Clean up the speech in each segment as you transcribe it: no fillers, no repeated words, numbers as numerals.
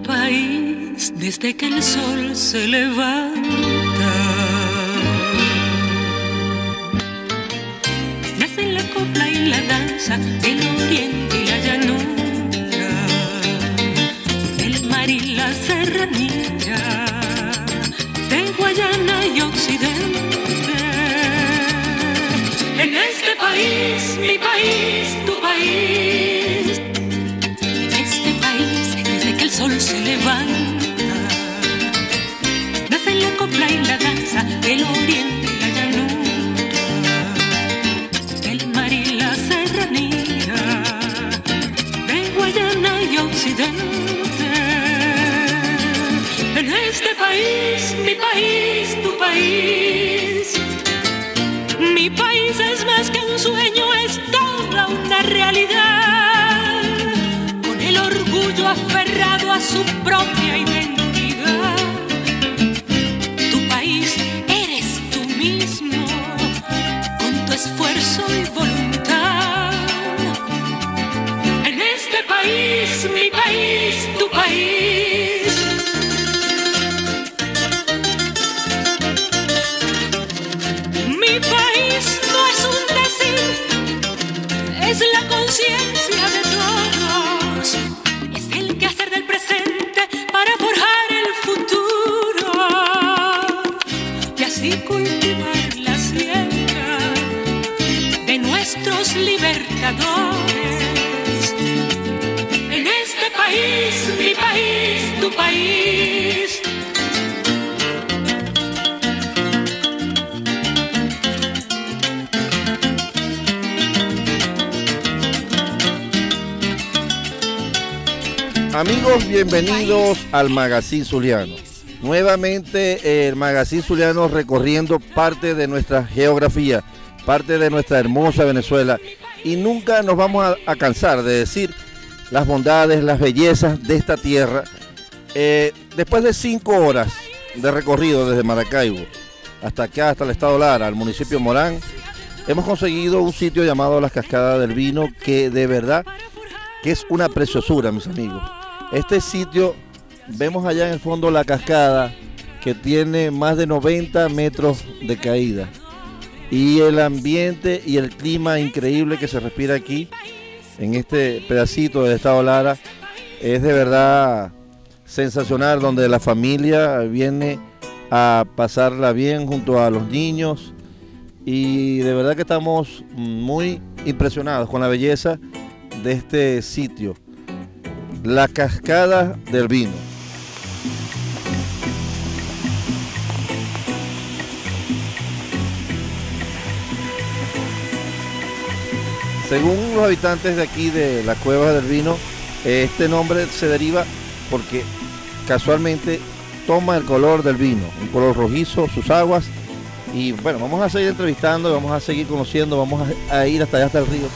país desde que el sol se levanta. Nacen la copla y la danza, el oriente y la llanura, el mar y la serranía, de Guayana y Occidente. En este país, mi país, tu país, en este país desde que el sol se levanta, nacen la copla y la danza, el oriente y la llanura, el mar y la serranía, de Guayana y Occidente. En este país, mi país, tu país, mi país es más que un sueño, es toda una realidad, con el orgullo aferrado a su propia identidad. Tu país eres tú mismo, con tu esfuerzo y voluntad. En este país, mi país, tu país, mi país no es un decir, es la conciencia de todos, es el quehacer del presente para forjar el futuro y así cultivar la siembra de nuestros libertadores. En este país, mi país, tu país, amigos, bienvenidos al Magazine Zuliano. Nuevamente el Magazine Zuliano recorriendo parte de nuestra geografía, parte de nuestra hermosa Venezuela, y nunca nos vamos a cansar de decir las bondades, las bellezas de esta tierra. Después de 5 horas de recorrido desde Maracaibo hasta acá, hasta el estado Lara, al municipio Morán, hemos conseguido un sitio llamado Las Cascadas del Vino, que de verdad que es una preciosura, mis amigos. Este sitio, vemos allá en el fondo la cascada, que tiene más de 90 metros de caída, y el ambiente y el clima increíble que se respira aquí en este pedacito del estado Lara es de verdad sensacional, donde la familia viene a pasarla bien junto a los niños, y de verdad que estamos muy impresionados con la belleza de este sitio, La Cascada del Vino. Según los habitantes de aquí de la Cueva del Vino, este nombre se deriva porque casualmente toma el color del vino, un color rojizo, sus aguas. Y bueno, vamos a seguir entrevistando, vamos a seguir conociendo, vamos a ir hasta allá, hasta el río.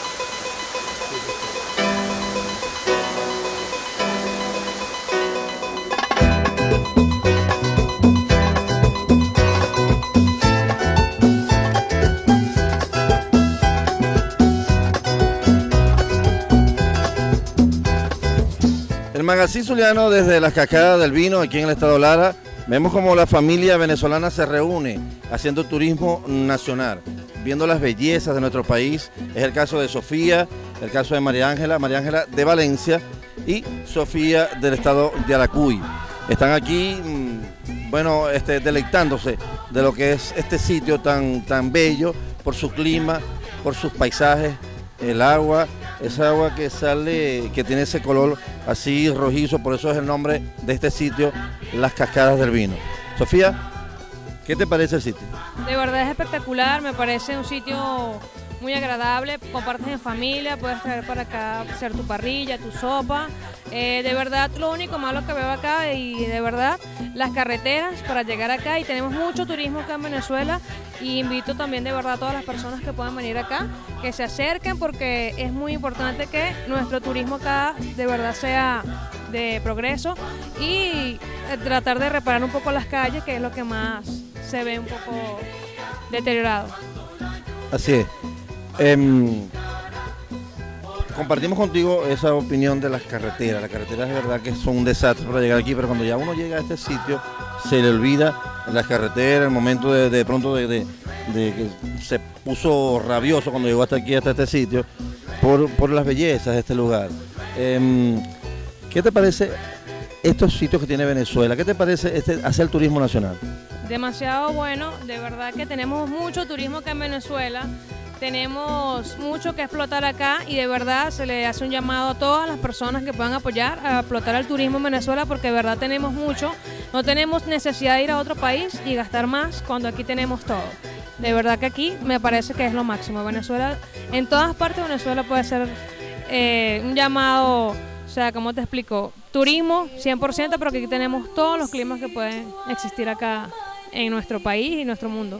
El Magazine Zuliano desde Las Cascadas del Vino, aquí en el estado Lara, vemos como la familia venezolana se reúne haciendo turismo nacional, viendo las bellezas de nuestro país. Es el caso de Sofía, el caso de María Ángela de Valencia y Sofía del estado de Aracuy. Están aquí, bueno, deleitándose de lo que es este sitio tan bello, por su clima, por sus paisajes, el agua, esa agua que sale, que tiene ese color así rojizo, por eso es el nombre de este sitio, Las Cascadas del Vino. Sofía, ¿qué te parece el sitio? De verdad es espectacular, me parece un sitio muy agradable, compartes en familia, puedes traer para acá, hacer tu parrilla, tu sopa. De verdad, lo único malo que veo acá, y de verdad, las carreteras para llegar acá, y tenemos mucho turismo acá en Venezuela, y invito también de verdad a todas las personas que puedan venir acá, que se acerquen, porque es muy importante que nuestro turismo acá de verdad sea de progreso, y tratar de reparar un poco las calles, que es lo que más se ve un poco deteriorado. Así es. compartimos contigo esa opinión de las carreteras. Las carreteras de verdad que son un desastre para llegar aquí, pero cuando ya uno llega a este sitio, se le olvida las carreteras, el momento de pronto de que se puso rabioso cuando llegó hasta aquí, hasta este sitio, por las bellezas de este lugar. ¿Qué te parece estos sitios que tiene Venezuela? ¿Qué te parece hacer el turismo nacional? Demasiado bueno, de verdad que tenemos mucho turismo acá en Venezuela, tenemos mucho que explotar acá y de verdad se le hace un llamado a todas las personas que puedan apoyar a explotar el turismo en Venezuela porque de verdad tenemos mucho, no tenemos necesidad de ir a otro país y gastar más cuando aquí tenemos todo. De verdad que aquí me parece que es lo máximo. Venezuela, en todas partes de Venezuela puede ser un llamado, o sea, ¿cómo te explico? Turismo 100%, pero que aquí tenemos todos los climas que pueden existir acá en nuestro país y nuestro mundo.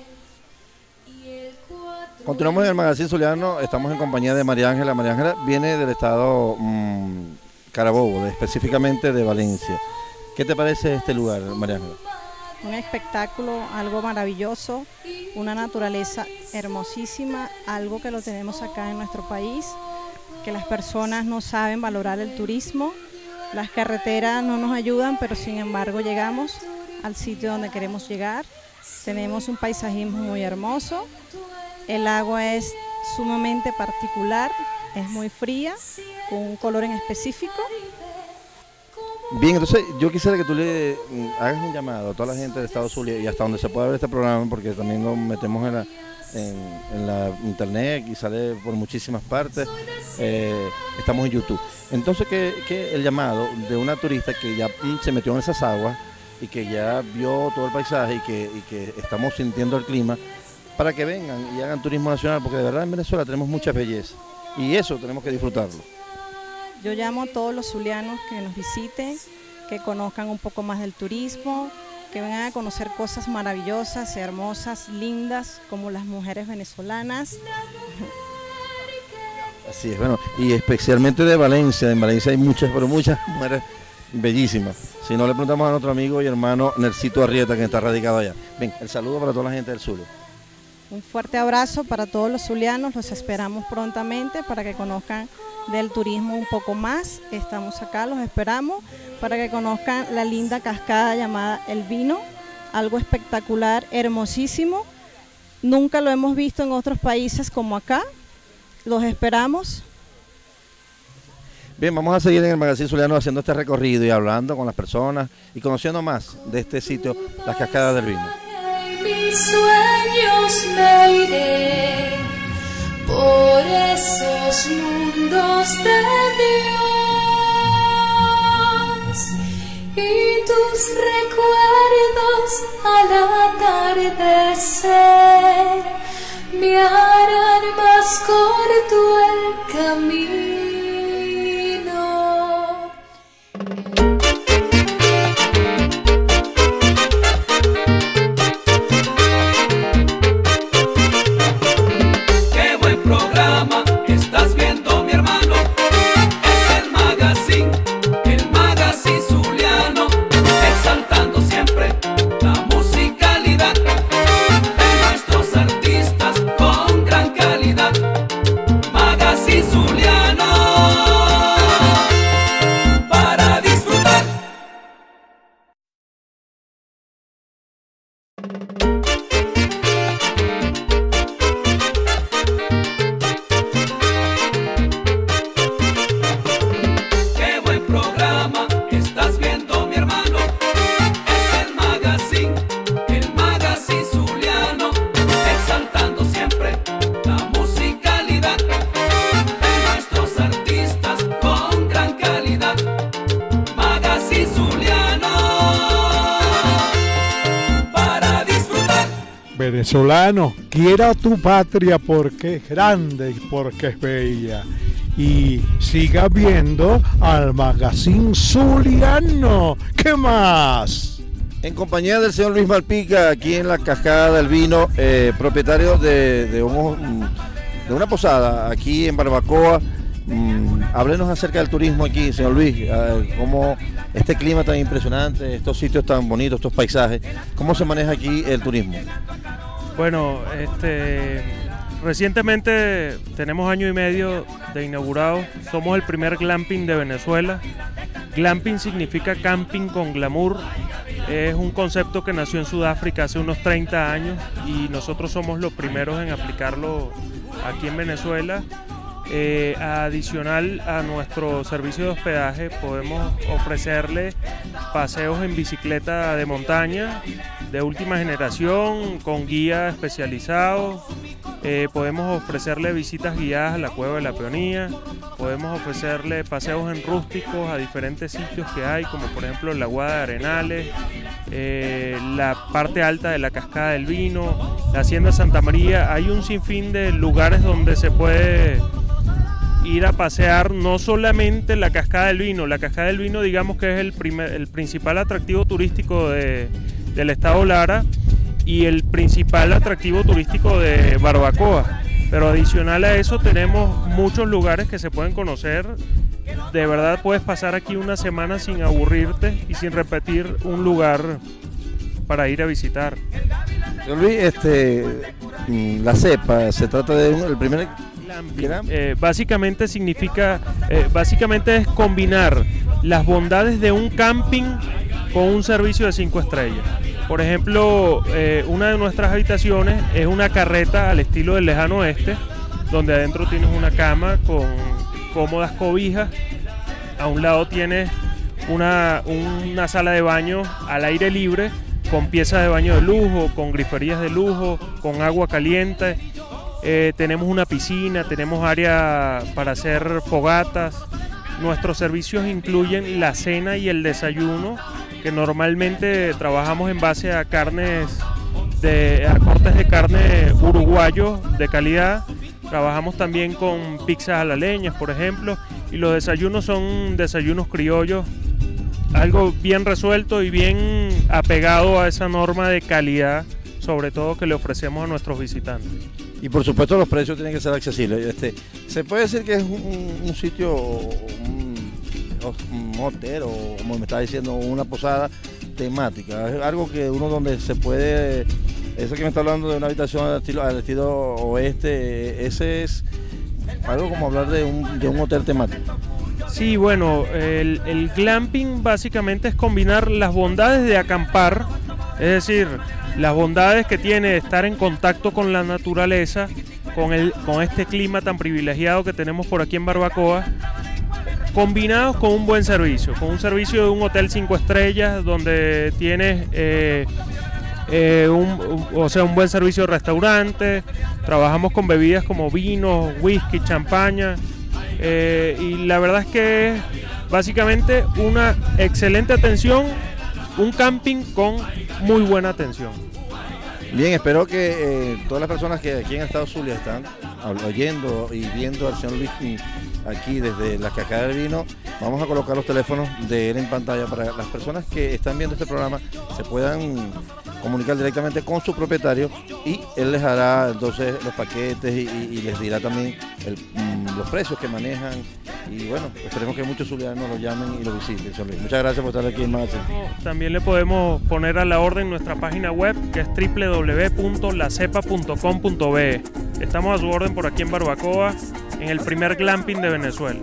Continuamos en el Magazine Zuliano, estamos en compañía de María Ángela. María Ángela viene del estado Carabobo, específicamente de Valencia. ¿Qué te parece este lugar, María Ángela? Un espectáculo, algo maravilloso, una naturaleza hermosísima, algo que lo tenemos acá en nuestro país, que las personas no saben valorar el turismo, las carreteras no nos ayudan, pero sin embargo llegamos al sitio donde queremos llegar, tenemos un paisajismo muy hermoso, el agua es sumamente particular, es muy fría, con un color en específico. Bien, entonces yo quisiera que tú le hagas un llamado a toda la gente de Estado Zulia y hasta donde se pueda ver este programa, porque también lo metemos en la internet y sale por muchísimas partes, estamos en YouTube. Entonces que el llamado de una turista que ya se metió en esas aguas y que ya vio todo el paisaje y que estamos sintiendo el clima, para que vengan y hagan turismo nacional, porque de verdad en Venezuela tenemos muchas bellezas y eso tenemos que disfrutarlo. Yo llamo a todos los zulianos que nos visiten, que conozcan un poco más del turismo, que vengan a conocer cosas maravillosas, hermosas, lindas, como las mujeres venezolanas. Así es, bueno, y especialmente de Valencia. En Valencia hay muchas, pero muchas mujeres bellísimas. Si no, le preguntamos a nuestro amigo y hermano Nercito Arrieta, que está radicado allá. Ven, el saludo para toda la gente del Zulia. Un fuerte abrazo para todos los zulianos, los esperamos prontamente para que conozcan del turismo un poco más. Estamos acá, los esperamos para que conozcan la linda cascada llamada El Vino, algo espectacular, hermosísimo. Nunca lo hemos visto en otros países como acá. Los esperamos. Bien, vamos a seguir en el Magazine Zuliano haciendo este recorrido y hablando con las personas y conociendo más de este sitio, las Cascadas del Vino. Mis sueños me iré por esos mundos de Dios y tus recuerdos al atardecer me harán más corto el camino. Venezolano, quiera tu patria porque es grande y porque es bella. Y siga viendo al Magazine Zuliano. ¿Qué más? En compañía del señor Luis Malpica, aquí en la Cascada del Vino, propietario de una posada aquí en Barbacoa. Háblenos acerca del turismo aquí, señor Luis, cómo este clima tan impresionante, estos sitios tan bonitos, estos paisajes, ¿cómo se maneja aquí el turismo? Bueno, Recientemente tenemos año y medio de inaugurado, somos el primer glamping de Venezuela. Glamping significa camping con glamour, es un concepto que nació en Sudáfrica hace unos 30 años y nosotros somos los primeros en aplicarlo aquí en Venezuela. Adicional a nuestro servicio de hospedaje podemos ofrecerle paseos en bicicleta de montaña de última generación con guía especializado. Podemos ofrecerle visitas guiadas a la Cueva de la Peonía, podemos ofrecerle paseos en rústicos a diferentes sitios que hay, como por ejemplo la Aguada de Arenales, la parte alta de la Cascada del Vino, la Hacienda Santa María. Hay un sinfín de lugares donde se puede ir a pasear, no solamente la Cascada del Vino. La Cascada del Vino, digamos que es el principal atractivo turístico del estado Lara y el principal atractivo turístico de Barbacoa, pero adicional a eso tenemos muchos lugares que se pueden conocer. De verdad puedes pasar aquí una semana sin aburrirte y sin repetir un lugar para ir a visitar. Señor Luis, la cepa, se trata de el primer básicamente significa, básicamente es combinar las bondades de un camping con un servicio de 5 estrellas. Por ejemplo, una de nuestras habitaciones es una carreta al estilo del lejano oeste, donde adentro tienes una cama con cómodas cobijas. A un lado tienes una sala de baño al aire libre, con piezas de baño de lujo, con griferías de lujo, con agua caliente. Tenemos una piscina, tenemos área para hacer fogatas. Nuestros servicios incluyen la cena y el desayuno, que normalmente trabajamos en base a cortes de carne uruguayos de calidad. Trabajamos también con pizzas a la leña, por ejemplo, y los desayunos son desayunos criollos, algo bien resuelto y bien apegado a esa norma de calidad, sobre todo que le ofrecemos a nuestros visitantes. Y por supuesto los precios tienen que ser accesibles. Se puede decir que es un sitio, un hotel o, como me está diciendo, una posada temática. Es algo que uno donde se puede, eso que me está hablando de una habitación al estilo oeste, ese es algo como hablar de un hotel temático. Sí, bueno, el glamping básicamente es combinar las bondades de acampar, es decir, las bondades que tiene estar en contacto con la naturaleza, con este clima tan privilegiado que tenemos por aquí en Barbacoa, combinados con un buen servicio, con un servicio de un hotel 5 estrellas donde tienes un buen servicio de restaurante. Trabajamos con bebidas como vino, whisky, champaña, y la verdad es que es básicamente una excelente atención, un camping con muy buena atención. Bien, espero que todas las personas que aquí en el estado Zulia están oyendo y viendo al señor Luis aquí desde la Cascada del Vino, vamos a colocar los teléfonos de él en pantalla para las personas que están viendo este programa se puedan comunicar directamente con su propietario y él les hará entonces los paquetes y les dirá también los precios que manejan y bueno, esperemos que muchos zulianos lo llamen y lo visiten. Señor Luis, muchas gracias por estar aquí en Magazine. También le podemos poner a la orden nuestra página web que es www.lacepa.com.be. Estamos a su orden por aquí en Barbacoa, en el primer glamping de Venezuela.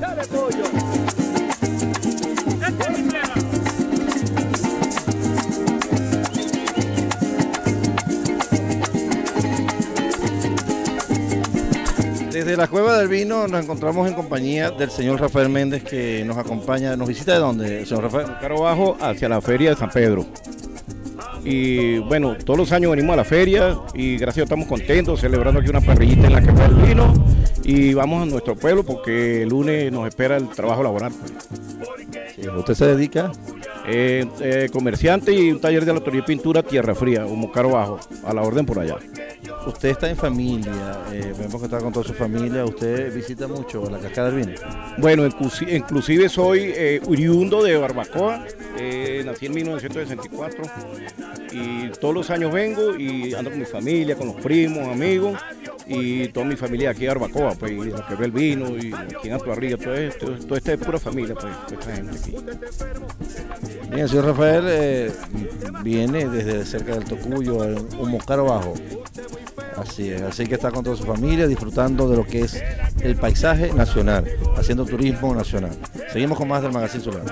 Desde la Cueva del Vino nos encontramos en compañía del señor Rafael Méndez, que nos acompaña. ¿Nos visita de dónde, señor Rafael? Caro Bajo, hacia la feria de San Pedro. Y bueno, todos los años venimos a la feria y gracias a Dios estamos contentos celebrando aquí una parrillita en la Cueva del Vino y vamos a nuestro pueblo porque el lunes nos espera el trabajo laboral. Pues. Sí, ¿usted se dedica? Comerciante y un taller de autoría y pintura Tierra Fría, Humo Caro Bajo, a la orden por allá. Usted está en familia, vemos que está con toda su familia, ¿usted visita mucho la Cascada del Vino? Bueno, inclusive soy oriundo de Barbacoa, nací en 1964 y todos los años vengo y ando con mi familia, con los primos, amigos y toda mi familia aquí de Barbacoa, pues, y lo que ve el vino y aquí en Atuarriga, todo esta es pura familia, pues, toda esta gente aquí. Bien, el señor Rafael viene desde cerca del Tocuyo, Humo Caro Bajo, Así es, así que está con toda su familia disfrutando de lo que es el paisaje nacional, haciendo turismo nacional. Seguimos con más del Magazine Zuliano.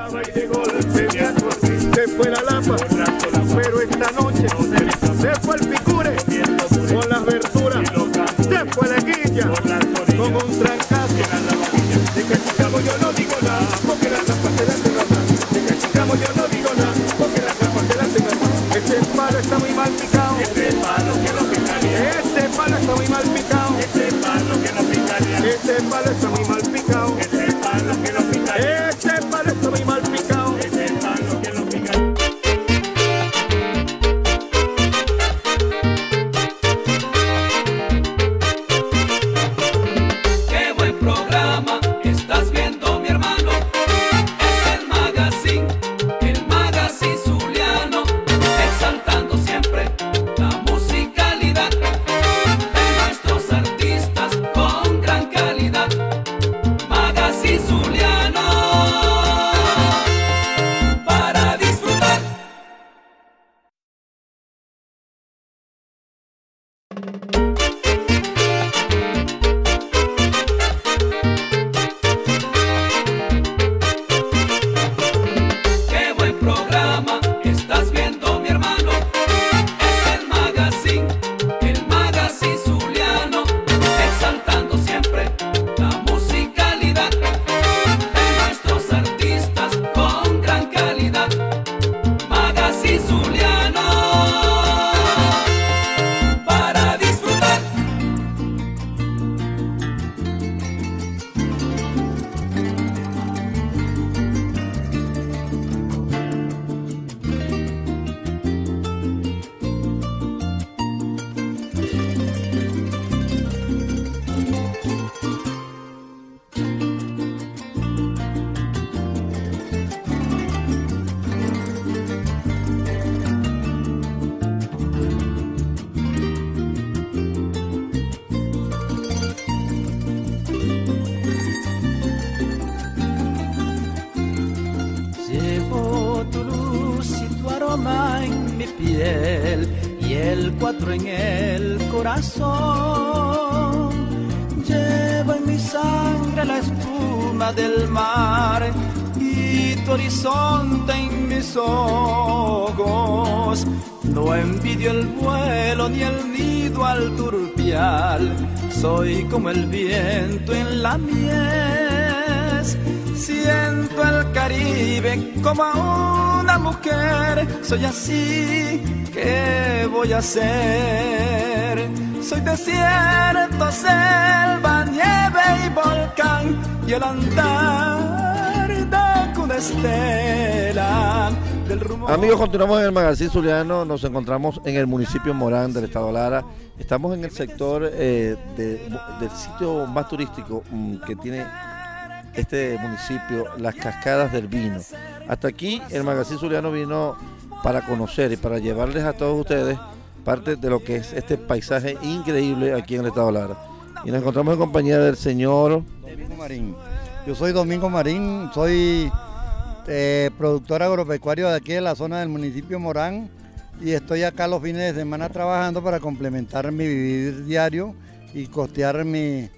Se fue la lapa, pero esta noche se fue el picure con las verduras, se fue la guilla con un trancazo. De que chicamos yo no digo nada, porque la trampa se la hace ganar. De que chicamos yo no digo nada, porque la trampa se la hace ganar. Este palo está muy mal picado, este palo que no picaría. Este palo está muy mal picado, este palo que no picaría. Este palo está muy mal picado, este palo que no picaría. Este palo está muy mal picado, este palo que no picaría. Qué buen programa estás viendo, mi hermano. Es el Magazine Zuliano, exaltando siempre la musicalidad de nuestros artistas con gran calidad. Magazine Zuliano, para disfrutar. Qué buen programa estás viendo, mi hermano. Es el Magazine Zuliano, exaltando siempre la musicalidad de nuestros artistas con gran calidad. Magazine Zuliano, para disfrutar. Llevo tu luz y tu aroma en mi piel y el 4 en el corazón. Llevo en mi sangre la espuma del mar y tu horizonte en mis ojos. No envidio el vuelo ni el nido al turpial, soy como el viento en la mies. Siento el Caribe como una mujer, soy así, ¿qué voy a hacer? Soy desierto, selva, nieve y volcán, y el andar de una estela del rumor. Amigos, continuamos en el Magazine Zuliano, nos encontramos en el municipio Morán del estado Lara. Estamos en el sector del sitio más turístico que tiene este municipio, las Cascadas del Vino. Hasta aquí el Magazine Zuliano vino para conocer y para llevarles a todos ustedes parte de lo que es este paisaje increíble aquí en el estado Lara. Y nos encontramos en compañía del señor Domingo Marín. Yo soy Domingo Marín, soy productor agropecuario de aquí de la zona del municipio Morán y estoy acá los fines de semana trabajando para complementar mi vivir diario y costear mi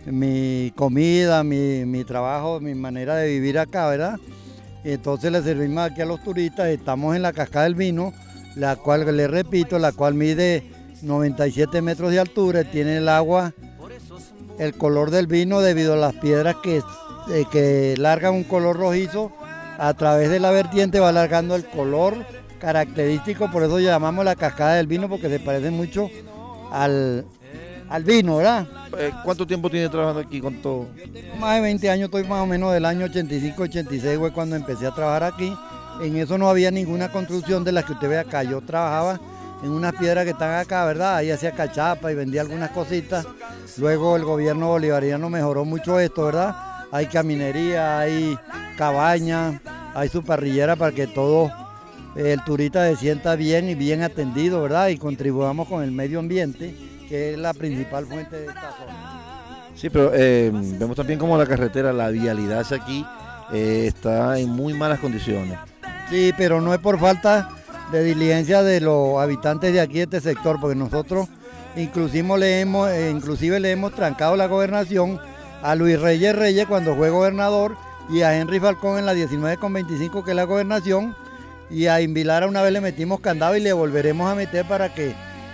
comida, mi trabajo, mi manera de vivir acá, ¿verdad? Entonces le servimos aquí a los turistas. Estamos en la Cascada del Vino, la cual, le repito, la cual mide 97 metros de altura, tiene el agua, el color del vino debido a las piedras que largan un color rojizo, a través de la vertiente va largando el color característico, por eso llamamos la Cascada del Vino, porque se parece mucho al vino, ¿verdad? ¿Cuánto tiempo tiene trabajando aquí con todo? Más de 20 años, estoy más o menos del año 85-86 fue cuando empecé a trabajar aquí. En eso no había ninguna construcción de las que usted ve acá. Yo trabajaba en unas piedras que están acá, ¿verdad? Ahí hacía cachapa y vendía algunas cositas. Luego el gobierno bolivariano mejoró mucho esto, ¿verdad? Hay caminería, hay cabaña, hay su parrillera para que todo el turista se sienta bien y bien atendido, ¿verdad? Y contribuyamos con el medio ambiente, que es la principal fuente de esta zona. Sí, pero vemos también como la carretera, la vialidad hacia aquí está en muy malas condiciones. Sí, pero no es por falta de diligencia de los habitantes de aquí, de este sector, porque nosotros inclusive le hemos trancado la gobernación a Luis Reyes cuando fue gobernador y a Henry Falcón en la 19,25 que es la gobernación, y a Invilara una vez le metimos candado y le volveremos a meter para que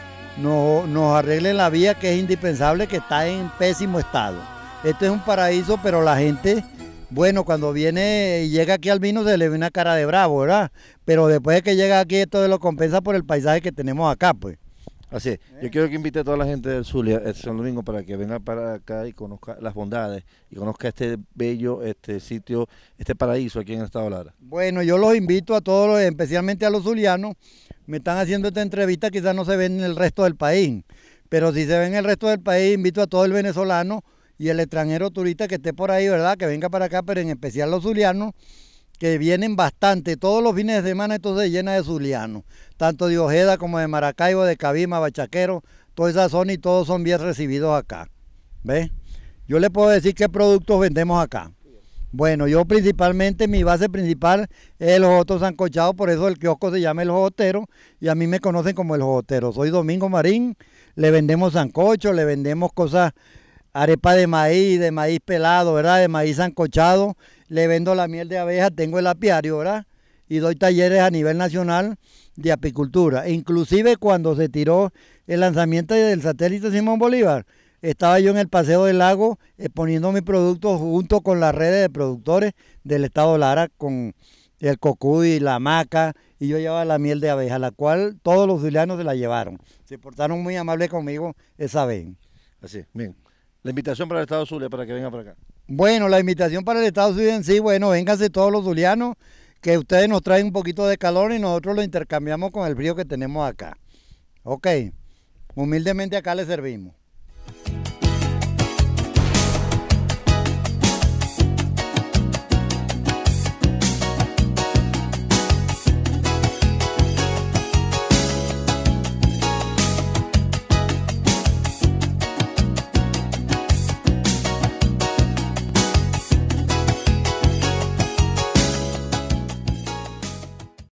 nos arreglen la vía, que es indispensable, que está en pésimo estado. Esto es un paraíso, pero la gente, bueno, cuando viene y llega aquí al vino se le ve una cara de bravo, ¿verdad? Pero después de que llega aquí esto lo compensa por el paisaje que tenemos acá, pues. Así es. Yo quiero que invite a toda la gente del Zulia el San Domingo para que venga para acá y conozca las bondades y conozca este bello sitio, este paraíso aquí en el estado Lara. Bueno, yo los invito a todos, especialmente a los zulianos. Me están haciendo esta entrevista, quizás no se ven en el resto del país, pero si se ven en el resto del país, invito a todo el venezolano y el extranjero turista que esté por ahí, ¿verdad? Que venga para acá, pero en especial los zulianos, que vienen bastante. Todos los fines de semana esto se llena de zulianos, tanto de Ojeda como de Maracaibo, de Cabima, Bachaquero, toda esa zona, y todos son bien recibidos acá. ¿Ves? Yo le puedo decir qué productos vendemos acá. Bueno, yo principalmente, mi base principal es el jojoto sancochado, por eso el kiosco se llama El Jojotero, y a mí me conocen como El Jojotero. Soy Domingo Marín, le vendemos sancocho, le vendemos cosas, arepa de maíz pelado, ¿verdad? De maíz sancochado, le vendo la miel de abeja, tengo el apiario, ¿verdad? Y doy talleres a nivel nacional de apicultura. Inclusive cuando se tiró el lanzamiento del satélite Simón Bolívar, estaba yo en el Paseo del Lago exponiendo mis productos junto con las redes de productores del estado Lara, con el cocuy, la maca, y yo llevaba la miel de abeja, la cual todos los zulianos se la llevaron. Se portaron muy amables conmigo esa vez. Así, bien. La invitación para el estado Zulia para que venga para acá. Bueno, la invitación para el estado Zulia en sí, bueno, vénganse todos los zulianos, que ustedes nos traen un poquito de calor y nosotros lo intercambiamos con el frío que tenemos acá. Ok, humildemente acá les servimos.